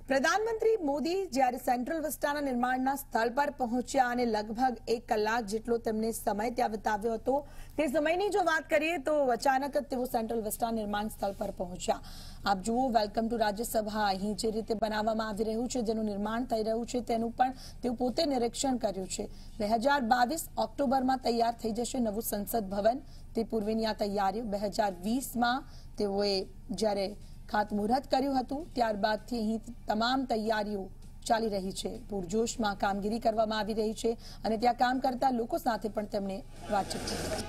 પ્રધાનમંત્રી મોદી જ્યારે સેન્ટ્રલ વિસ્તારના નિર્માણના સ્થળ પર પહોંચ્યા અને લગભગ 1 કલાક જેટલો તેમણે સમય ત્યાં વિતાવ્યો હતો। તે સમયની જો વાત કરીએ તો અચાનક જ તેઓ સેન્ટ્રલ વિસ્તાર નિર્માણ સ્થળ પર પહોંચ્યા। આપ જુઓ, વેલકમ ટુ રાજ્યસભા અહીં જે રીતે બનાવવામાં આવી રહ્યું છે, જેનું નિર્માણ થઈ રહ્યું છે, તેનું પણ તેઓ પોતે નિરીક્ષણ કર્યું છે। 2022 ઓક્ટોબરમાં તૈયાર થઈ જશે નવું સંસદ ભવન। તે પૂર્વેની આ તૈયારીઓ 2020માં તેઓએ જ્યારે ખાતમુહૂર્ત કર્યું હતું, ત્યારબાદથી અહીં તમામ તૈયારીઓ ચાલી રહી છે। પૂરજોશમાં કામગીરી કરવામાં આવી રહી છે અને ત્યાં કામ કરતા લોકો સાથે પણ તેમણે વાતચીત કરી।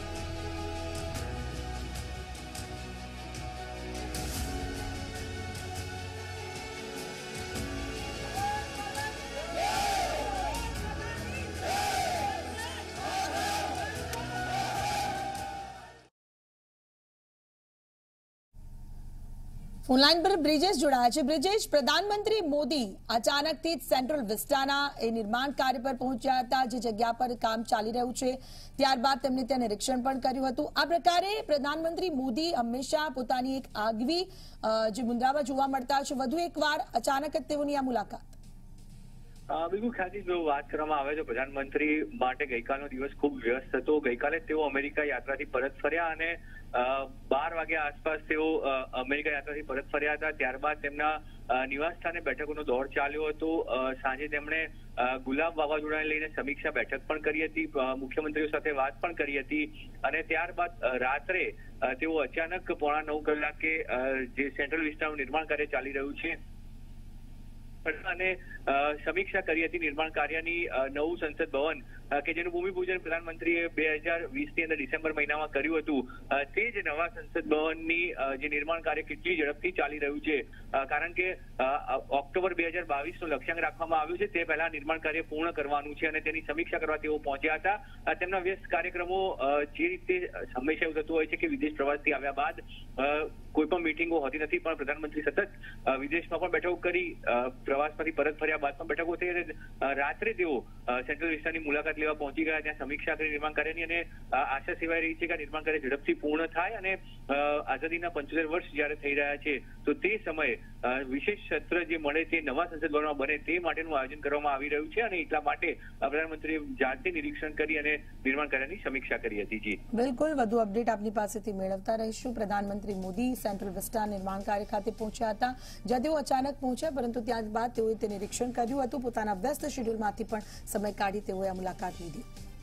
फोनलाइन पर ब्रिजेश जोड़ाया है। ब्रिजेश, प्रधानमंत्री मोदी अचानक थी सेंट्रल विस्टाना ए निर्माण कार्य पर पहुंच्या હતા, જે જગ્યા પર કામ ચાલી રહ્યું છે, ત્યારબાદ તેમણે ત્યાં નિરીક્ષણ પણ કર્યું હતું। આ પ્રકારે પ્રધાનમંત્રી મોદી હંમેશા પોતાની એક આગવી જે મુદ્રામાં જોવા મળતા છે, વધુ એકવાર અચાનક જ તેઓની આ મુલાકાત। બિલકુલ ખ્યાતિ, જો વાત કરવામાં આવે તો પ્રધાનમંત્રી માટે ગઈકાલનો દિવસ ખૂબ વ્યસ્ત હતો। ગઈકાલે તેઓ અમેરિકા યાત્રાથી પરત ફર્યા અને 12 વાગ્યા આસપાસ તેઓ અમેરિકા યાત્રાથી પરત ફર્યા હતા। ત્યારબાદ તેમના નિવાસ સ્થાને બેઠકોનો દોર ચાલ્યો હતો। સાંજે તેમણે ગુલાબ વાવાઝોડાને લઈને સમીક્ષા બેઠક પણ કરી હતી, મુખ્યમંત્રીઓ સાથે વાત પણ કરી હતી અને ત્યારબાદ રાત્રે તેઓ અચાનક 8:45 કલાકે જે સેન્ટ્રલ વિસ્તારનું નિર્માણ કાર્ય ચાલી રહ્યું છે અને સમીક્ષા કરી હતી નિર્માણ કાર્યની। નવું સંસદ ભવન કે જેનું ભૂમિપૂજન પ્રધાનમંત્રીએ 2020ની અંદર ડિસેમ્બર મહિનામાં કર્યું હતું, તે જ નવા સંસદ ભવનની જે નિર્માણ કાર્ય કેટલી ઝડપથી ચાલી રહ્યું છે, કારણ કે ઓક્ટોબર 2022નું લક્ષ્યાંક રાખવામાં આવ્યું છે, તે પહેલા નિર્માણ કાર્ય પૂર્ણ કરવાનું છે અને તેની સમીક્ષા કરવા તેઓ પહોંચ્યા હતા। તેમના વ્યસ્ત કાર્યક્રમો જે રીતે હંમેશા એવું થતું હોય છે કે વિદેશ પ્રવાસથી આવ્યા બાદ કોઈ પણ મીટિંગો હોતી નથી, પણ પ્રધાનમંત્રી સતત વિદેશમાં પણ બેઠકો કરી, પ્રવાસમાંથી પરત ફર્યા બાદ પણ બેઠકો થઈ અને રાત્રે તેઓ સેન્ટ્રલ વિસ્તારની મુલાકાત લેવા પહોંચી ગયા, ત્યાં સમીક્ષા કરી નિર્માણ કાર્યની અને આશા સેવાઈ રહી છે કે નિર્માણ કાર્ય ઝડપથી પૂર્ણ થાય અને આઝાદીના 75 વર્ષ જ્યારે થઈ રહ્યા છે તો તે સમયે વિશેષ સત્ર જે મળે તે નવા સંસદ ભવનમાં બને તે માટેનું આયોજન કરવામાં આવી રહ્યું છે અને એટલા માટે પ્રધાનમંત્રીએ જાતે નિરીક્ષણ કરી અને નિર્માણ કાર્યની સમીક્ષા કરી હતી। જી બિલકુલ, વધુ અપડેટ આપની પાસેથી મેળવતા રહીશું। પ્રધાનમંત્રી મોદી સેન્ટ્રલ વિસ્તાર નિર્માણ કાર્ય ખાતે પહોંચ્યા હતા, જ્યાં તેઓ અચાનક પહોંચ્યા, પરંતુ ત્યારબાદ તેઓએ તે નિરીક્ષણ કર્યું હતું। પોતાના વ્યસ્ત શેડ્યુલમાંથી પણ સમય કાઢી તેઓએ આ મુલાકાત લીધી।